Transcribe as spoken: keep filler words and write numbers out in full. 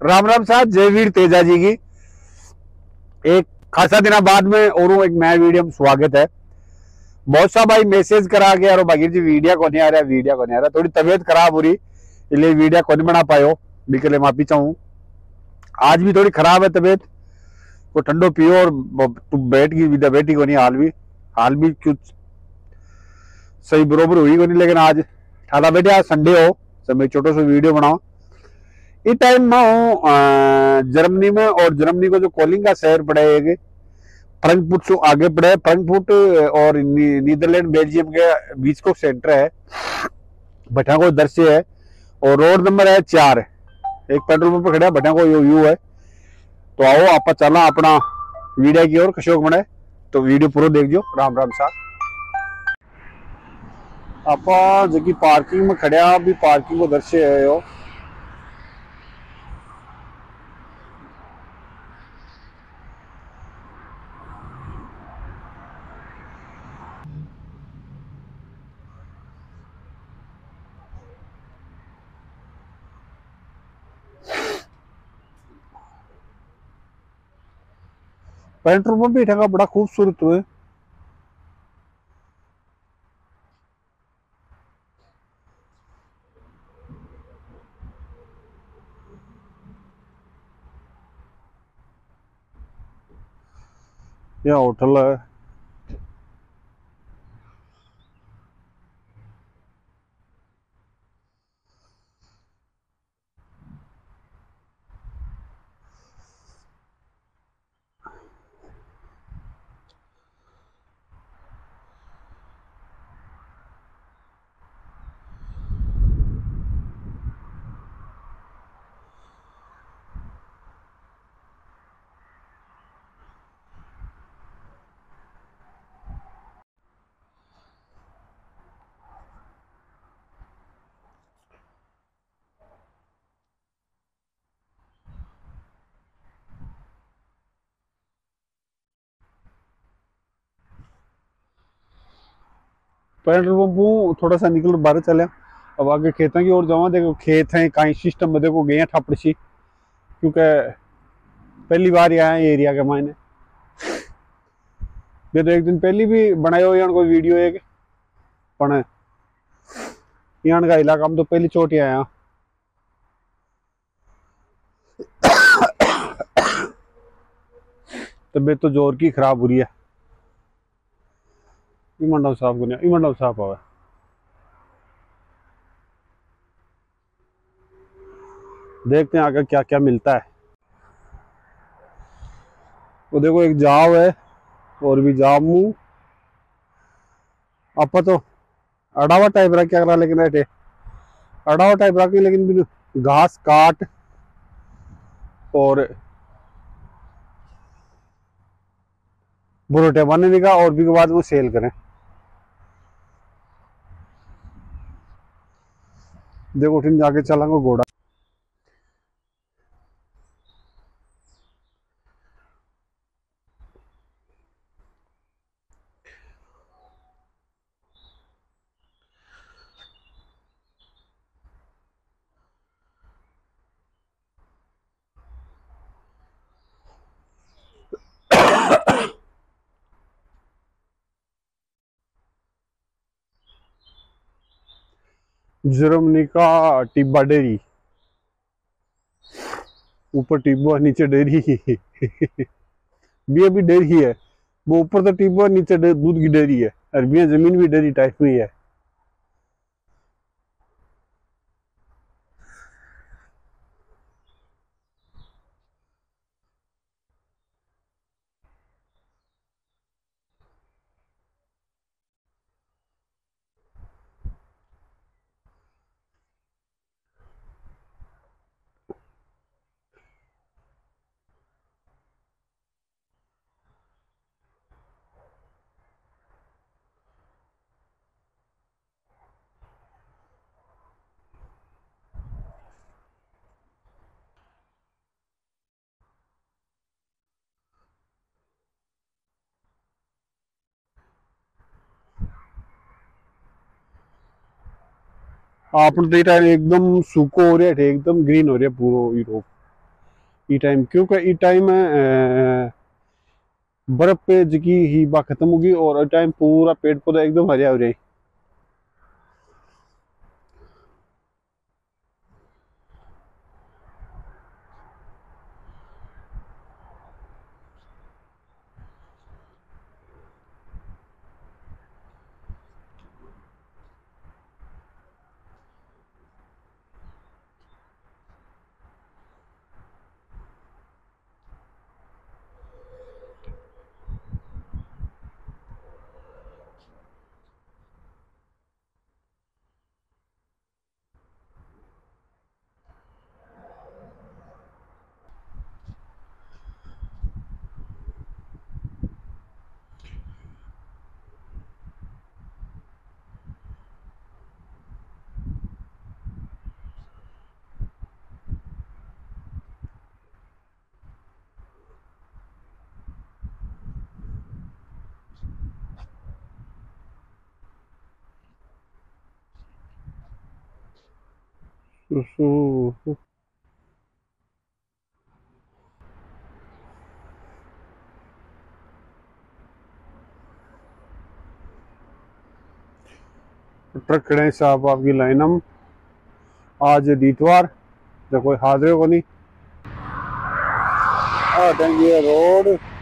राम राम साहब, जय वीर तेजा जी की एक खासा दिन बाद में और एक नया वीडियो में स्वागत है। बहुत सा भाई मैसेज करा गया यार भाई जी वीडियो को नहीं आ रहा वीडियो को नहीं आ रहा थोड़ी तबीयत खराब हो रही इसलिए वीडियो को नहीं बना पायो, बिके लिए माफी चाहूँ। आज भी थोड़ी खराब है तबीयत, को ठंडो पियो और तू बैठ की विदा बैठी को नहीं हाल भी हाल भी कुछ सही बरोबर हुई को नहीं, लेकिन आज ठाला बैठे आज संडे हो सब मैं छोटो सा वीडियो बनाओ। इस टाइम में हूँ जर्मनी में, और जर्मनी को जो कोलिंग का शहर पड़ा है फ्रैंकफर्ट से आगे पड़ा है। फ्रैंकफर्ट और नीदरलैंड बेल्जियम के बीच को सेंटर है, भटा को इधर से है और रोड नंबर है चार। एक पेट्रोल पंप पर खड़ा भटा को यू यू है। तो आओ आप चला अपना वीडियो की ओर कशोक बने, तो वीडियो पूरा देख जो। राम राम साहब, आप जी पार्किंग में खड़ा भी पार्किंग को दर्शे है यो। पेट्रोल पंप भी ठगा बड़ा खूबसूरत हुए। यह होटल है। पेट्रोल पंप थोड़ा सा निकल बाहर चले, अब आगे खेतों की ओर जावा। देखो खेत हैं कहीं सिस्टम में देखो गए ठापड़ सी, क्योंकि पहली बार यहाँ एरिया के मायने ये तो एक दिन पहले भी बनाए हो कोई वीडियो एक पण यहाँ का इलाका में तो पहली चोट आया। तबीयत तो जोर की खराब हो रही है। इमंडा साहब को नहीं इमंडा साहब आवे देखते हैं आगे क्या क्या मिलता है। वो देखो एक जाव है और भी जाव मुंह आप तो अड़ावा टाइप रख क्या करा, लेकिन ऐसे अड़ावा टाइप रखी लेकिन भी घास काट और बुरोटे बनने का और भी के बाद वो सेल करें। देखो उठिन जाके चलांगे घोड़ा। जर्मनी का टिब्बा डेरी, ऊपर टिब्बा नीचे डेरी भी अभी डेरी है। वो ऊपर तो टिब्बा नीचे दूध की डेरी है और भी जमीन भी डेरी टाइप में ही है। आप तो एकदम सूखो हो रहा है, एकदम ग्रीन हो रहा है पूरा यूरोप। ई टाइम, क्योंकि ई टाइम बर्फ पे जकी ही बा खत्म होगी और ई टाइम पूरा पेड़ पौधा एकदम हरिया हो जाए। ट्रक खड़े साहब आपकी लाइन हम आज दीतवार तो कोई हादरे को नहीं। आ रोड